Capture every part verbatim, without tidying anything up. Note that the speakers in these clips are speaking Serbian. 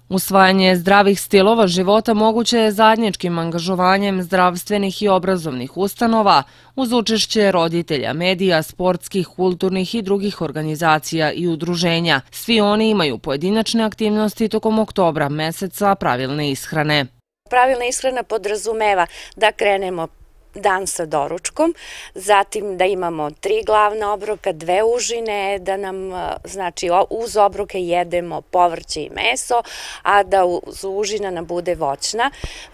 Usvajanje zdravih stilova života moguće je zajedničkim angažovanjem zdravstvenih i obrazovnih ustanova uz učešće roditelja, medija, sportskih, kulturnih i drugih organizacija i udruženja. Svi oni imaju pojedinačne aktivnosti tokom oktobra, meseca pravilne ishrane. Pravilna ishrana podrazumeva da krenemo dan sa doručkom, zatim da imamo tri glavna obroka, dve užine, da nam, znači, uz obroke jedemo povrće i meso, a da uz užina nam bude voćna.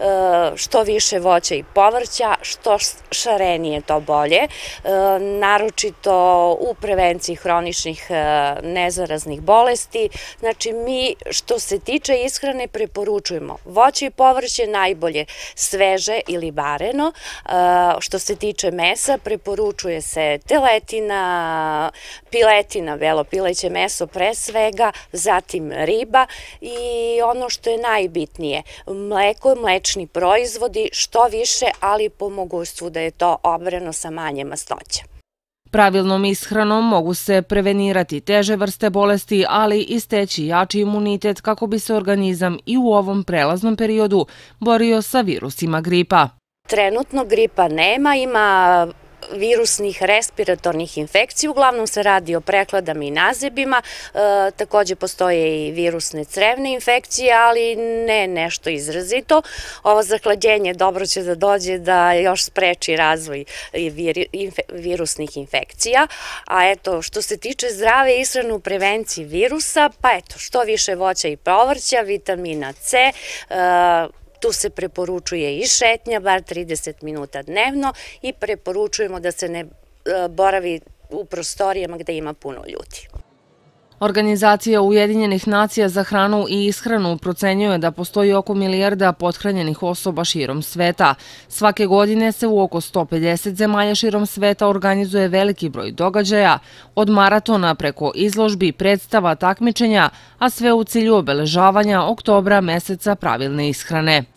Što više voća i povrća, što šarenije to bolje, naročito u prevenciji hroničnih nezaraznih bolesti. Znači, mi što se tiče ishrane preporučujemo voće i povrće, najbolje sveže ili vareno. Što se tiče mesa, preporučuje se teletina, piletina, belo pileće meso pre svega, zatim riba i ono što je najbitnije, mleko, mlečni proizvodi, što više, ali po mogućstvu da je to obrano sa manje masnoća. Pravilnom ishranom mogu se prevenirati teže vrste bolesti, ali i steći jači imunitet kako bi se organizam i u ovom prelaznom periodu borio sa virusima gripa. Trenutno gripa nema, ima virusnih respiratornih infekcija, uglavnom se radi o prekladama i nazebima, takođe postoje i virusne crevne infekcije, ali ne nešto izrazito. Ovo zahlađenje dobro će da dođe da još spreči razvoj virusnih infekcija, a eto, što se tiče zdrave ishrane u prevenciji virusa, pa eto, što više voća i povrća, vitamina C, tu se preporučuje i šetnja, bar trideset minuta dnevno i preporučujemo da se ne boravi u prostorijama gde ima puno ljudi. Organizacija Ujedinjenih nacija za hranu i ishranu procenjuje da postoji oko milijarda pothranjenih osoba širom sveta. Svake godine se u oko sto pedeset zemalja širom sveta organizuje veliki broj događaja, od maratona preko izložbi, predstava, takmičenja, a sve u cilju obeležavanja oktobra, meseca pravilne ishrane.